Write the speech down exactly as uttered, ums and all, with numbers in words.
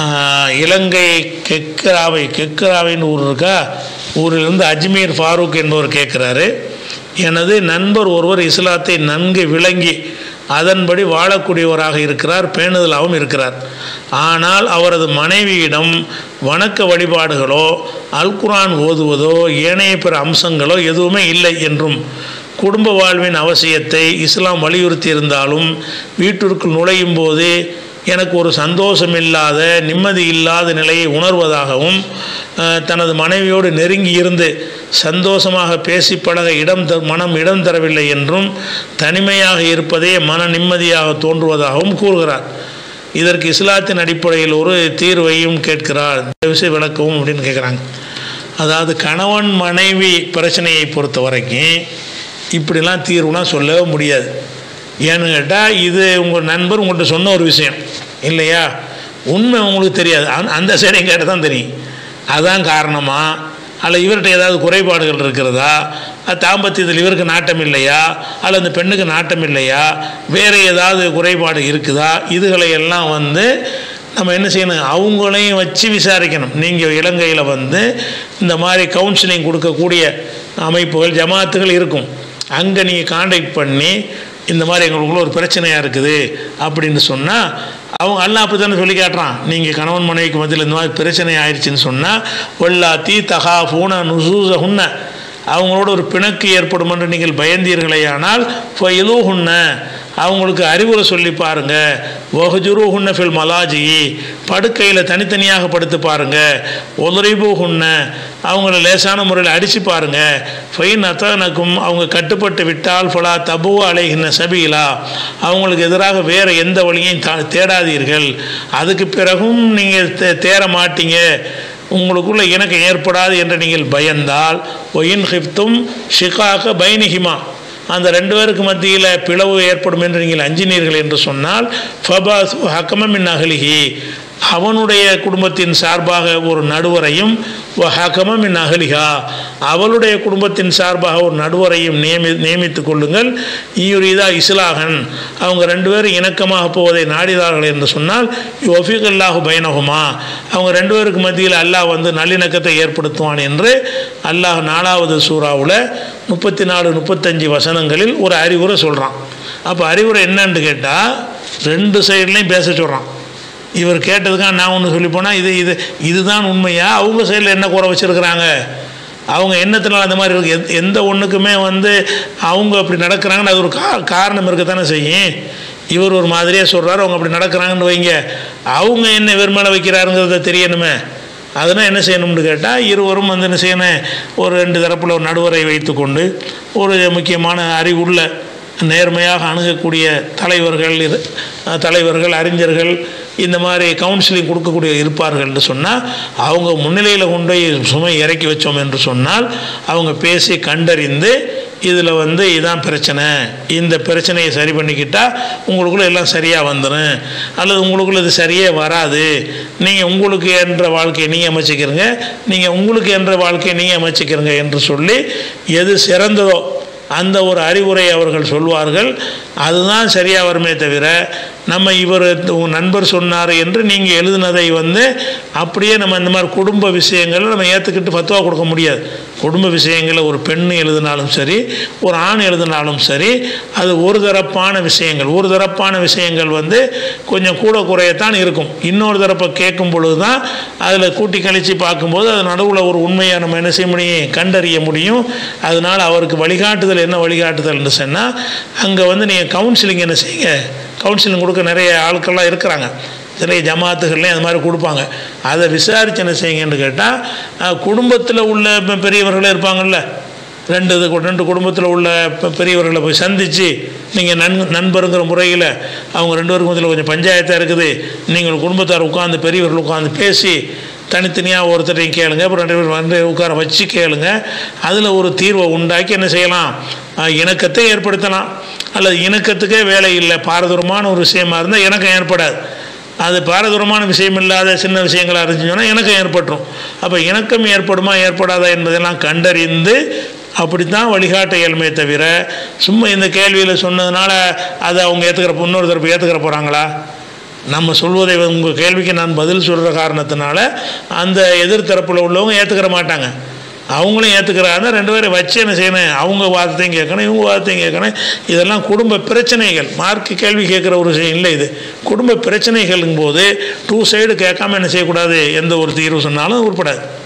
இலங்கை கெக்கராவை கெக்கராவின்னு ஊர் இருக்கா, ஊரிலிருந்து அஜ்மீர் ஃபாரூக் என்பவர் கேட்குறாரு, எனது நண்பர் ஒருவர் இஸ்லாத்தை நன்கு விளங்கி அதன்படி வாழக்கூடியவராக இருக்கிறார், பேணுதலாகவும் இருக்கிறார். ஆனால் அவரது மனைவியிடம் வணக்க வழிபாடுகளோ அல் குர்ஆன் ஓதுவதோ ஏனைய பிற அம்சங்களோ எதுவுமே இல்லை என்றும் குடும்ப வாழ்வின் அவசியத்தை இஸ்லாம் வலியுறுத்தி இருந்தாலும் வீட்டிற்குள் நுழையும் போது எனக்கு ஒரு சந்தோஷம் இல்லாத நிம்மதி இல்லாத நிலையை உணர்வதாகவும் தனது மனைவியோடு நெருங்கி இருந்து சந்தோஷமாக பேசி பழக இடம் த மனம் இடம் தரவில்லை என்றும் தனிமையாக இருப்பதே மன நிம்மதியாக தோன்றுவதாகவும் கூறுகிறார். இதற்கு இஸ்லாத்தின் அடிப்படையில் ஒரு தீர்வையும் கேட்கிறார், விஷயம் விளக்கவும் அப்படின்னு கேட்குறாங்க. அதாவது கணவன் மனைவி பிரச்சனையை பொறுத்த வரைக்கும் இப்படிலாம் தீர்வுலாம் சொல்லவே முடியாது. ஏன்னு கேட்டால் இது உங்கள் நண்பர் உங்கள்கிட்ட சொன்ன ஒரு விஷயம் இல்லையா, உண்மை உங்களுக்கு தெரியாது, அந்த சைடையும் கேட்டு தான் தெரியும். அதுதான் காரணமா, அல்ல இவர்கிட்ட ஏதாவது குறைபாடுகள் இருக்கிறதா, தாம்பத்தியத்தில் இவருக்கு நாட்டம் இல்லையா, அல்ல அந்த பெண்ணுக்கு நாட்டம் இல்லையா, வேறு ஏதாவது குறைபாடு இருக்குதா, இதுகளை எல்லாம் வந்து நம்ம என்ன செய்யணும், அவங்களையும் வச்சு விசாரிக்கணும். நீங்கள் இலங்கையில் வந்து இந்த மாதிரி கவுன்சிலிங் கொடுக்கக்கூடிய அமைப்புகள் ஜமாத்துகள் இருக்கும், அங்கே நீங்கள் கான்டாக்ட் பண்ணி இந்த மாதிரி எங்களுக்குள்ள ஒரு பிரச்சனையாக இருக்குது அப்படின்னு சொன்னால் அவங்க அல்லாஹ் அப்படி தானே சொல்லி காட்டுறான். நீங்கள் கணவன் மனைவிக்கு மத்தியில் இந்த மாதிரி பிரச்சனை ஆயிடுச்சுன்னு சொன்னால் வல்லாத்தி தகா ஃபூன நுசூச ஹுன்ன, அவங்களோட ஒரு பிணக்கு ஏற்படும் என்று நீங்கள் பயந்தீர்களேயானால் ஃபயிலூ ஹுன்ன, அவங்களுக்கு அறிவுரை சொல்லி பாருங்கள். வஹஜுரு ஹுன்ன ஃபில் மலாஜி, படுக்கையில் தனித்தனியாக படுத்து பாருங்கள். ஒலரிபு ஹுன்ன, அவங்கள லேசான முறையில் அடித்து பாருங்கள். ஃபைன் அத்தனக்கும், அவங்க கட்டுப்பட்டு விட்டால் ஃபலா தபு அலைஹின்ன சபீலா, அவங்களுக்கு எதிராக வேறு எந்த வழியையும் தேடாதீர்கள். அதுக்கு பிறகும் நீங்கள் தே தேர மாட்டீங்க, உங்களுக்குள்ள எனக்கு ஏற்படாது என்று நீங்கள் பயந்தால் ஒயின் ஹிப்தும் ஷிகாக பைனிஹிமா, அந்த ரெண்டு பேருக்கு மத்தியில் பிளவு ஏற்படும் என்று நீங்கள் அஞ்சினீர்கள் என்று சொன்னால் ஃபபாஸ் ஹக்கமின் அகலிஹி, அவனுடைய குடும்பத்தின் சார்பாக ஒரு நடுவரையும் ஹக்கமின் அகலிஹா, அவளுடைய குடும்பத்தின் சார்பாக ஒரு நடுவரையும் நியமி நியமித்து கொள்ளுங்கள். ஈயுரிதா இஸ்லாஹன், அவங்க ரெண்டு பேரும் இணக்கமாக போவதை நாடினார்கள் என்று சொன்னால் யோஃபிக் அல்லாஹு பைனஹுமா, அவங்க ரெண்டு பேருக்கு மத்தியில் அல்லாஹ் வந்து நல்லிணக்கத்தை ஏற்படுத்துவான் என்று அல்லாஹ் நாலாவது சூறாவில் முப்பத்தி நாலு முப்பத்தஞ்சு வசனங்களில் ஒரு அறிவுரை சொல்கிறான். அப்போ அறிவுரை என்னன்னு கேட்டால் ரெண்டு சைட்லேயும் பேச சொல்கிறான். இவர் கேட்டதுக்காக நான் ஒன்று சொல்லி போனால் இது இது இதுதான் உண்மையா, அவங்க சைடில் என்ன குறை வச்சுருக்கிறாங்க, அவங்க எண்ணத்தினால அந்த மாதிரி இருக்குது, எத் எந்த ஒன்றுக்குமே வந்து அவங்க அப்படி நடக்கிறாங்கன்னு அது ஒரு கா காரணம் இருக்கத்தானே செய்யும். இவர் ஒரு மாதிரியாக சொல்கிறாரு, அவங்க அப்படி நடக்கிறாங்கன்னு வைங்க, அவங்க என்ன இவர் மேலே வைக்கிறாருங்கிறத தெரியணுமே. அதனால் என்ன செய்யணும்னு கேட்டால் இருவரும் வந்து என்ன செய்யணும், ஒரு ரெண்டு தரப்பில் ஒரு நடுவரை வைத்து கொண்டு ஒரு முக்கியமான அறிவுள்ள நேர்மையாக அணுகக்கூடிய தலைவர்கள் தலைவர்கள் அறிஞர்கள் இந்த மாதிரி கவுன்சிலிங் கொடுக்கக்கூடிய இருப்பார்கள் என்று சொன்னால் அவங்க முன்னிலையில் கொண்டு போய் சுமை இறக்கி வச்சோம் என்று சொன்னால் அவங்க பேசி கண்டறிந்து இதில் வந்து இதான் பிரச்சனை, இந்த பிரச்சனையை சரி பண்ணிக்கிட்டால் உங்களுக்குள்ளே எல்லாம் சரியாக வந்துடும், அல்லது உங்களுக்குள்ள இது சரியே வராது, நீங்கள் உங்களுக்கு என்ற வாழ்க்கையை நீங்கள் அமைச்சிக்கிறங்க, நீங்கள் உங்களுக்கு என்ற வாழ்க்கையை நீங்கள் அமைச்சிக்கிறங்க என்று சொல்லி எது சிறந்ததோ அந்த ஒரு அறிவுரை அவர்கள் சொல்வார்கள். அதுதான் சரியாக வருமே தவிர நம்ம இவர் நண்பர் சொன்னார் என்று நீங்கள் எழுதினதை வந்து அப்படியே நம்ம இந்த மாதிரி குடும்ப விஷயங்களை நம்ம ஏற்றுக்கிட்டு ஃபத்வா கொடுக்க முடியாது. குடும்ப விஷயங்களை ஒரு பெண் எழுதினாலும் சரி ஒரு ஆண் எழுதினாலும் சரி அது ஒரு தரப்பான விஷயங்கள், ஒரு தரப்பான விஷயங்கள் வந்து கொஞ்சம் கூட குறையத்தான் இருக்கும். இன்னொரு தரப்பை கேட்கும் பொழுது தான் அதில் கூட்டி கழித்து பார்க்கும்போது அது நடுவில் ஒரு உண்மையை நம்ம என்ன செய்ய முடியும், கண்டறிய முடியும். அதனால் அவருக்கு வழிகாட்டுதல் என்ன வழிகாட்டுதல்னு சொன்னால் அங்கே வந்து நீங்கள் கவுன்சிலிங் என்ன செய்யுங்க, கவுன்சிலிங் கொடுக்க நிறைய ஆட்கள்லாம் இருக்கிறாங்க, நிறைய ஜமாத்துகள்லேயும் அது மாதிரி கொடுப்பாங்க. அதை விசாரித்து என்ன செய்யுங்கன்னு கேட்டால் குடும்பத்தில் உள்ள பெரியவர்களே இருப்பாங்கள்ல, ரெண்டு இது ரெண்டு குடும்பத்தில் உள்ள பெரியவர்களை போய் சந்தித்து நீங்கள் நன் நண்பருங்கிற முறையில் அவங்க ரெண்டு பேருக்கும் இதில் கொஞ்சம் பஞ்சாயத்தாக இருக்குது, நீங்கள் குடும்பத்தார் உட்காந்து பெரியவர்கள் உட்காந்து பேசி தனித்தனியாக ஒருத்தரையும் கேளுங்க, அப்புறம் ரெண்டு பேர் வந்து உட்கார வச்சு கேளுங்க, அதில் ஒரு தீர்வை உண்டாக்கி என்ன செய்யலாம், இணக்கத்தை ஏற்படுத்தலாம். அல்லது இணக்கத்துக்கே வேலை இல்லை, பாரதூரமான ஒரு விஷயமா இருந்தால் இணக்கம் ஏற்படாது. அது பாரதூரமான விஷயம் இல்லாத சின்ன விஷயங்களாக இருந்துச்சுன்னா இணக்கம் ஏற்பட்டுரும். அப்போ இணக்கம் ஏற்படுமா ஏற்படாதா என்பதெல்லாம் கண்டறிந்து அப்படித்தான் வழிகாட்ட இயலுமே தவிர சும்மா இந்த கேள்வியில் சொன்னதுனால அதை அவங்க ஏற்றுக்கிற இன்னொரு தரப்பு ஏற்றுக்கிற போகிறாங்களா, நம்ம சொல்வதை உங்கள் கேள்விக்கு நான் பதில் சொல்கிற காரணத்தினால அந்த எதிர்த்தரப்பில் உள்ளவங்க ஏற்றுக்கிற மாட்டாங்க. அவங்களும் ஏற்றுக்கிறாங்க. ரெண்டு பேரும் வச்சு என்ன செய்யணும், அவங்க வாதத்தையும் கேட்கணும், இவங்க வாதத்தையும் கேட்கணும். இதெல்லாம் குடும்ப பிரச்சனைகள். மார்க்கு கேள்வி கேட்குற ஒரு விஷயம் இல்லை. இது குடும்ப பிரச்சனைகளுங்கும் போது டூ சைடு கேட்காம என்ன செய்யக்கூடாது, எந்த ஒரு தீர்வு சொன்னாலும் உட்படாது.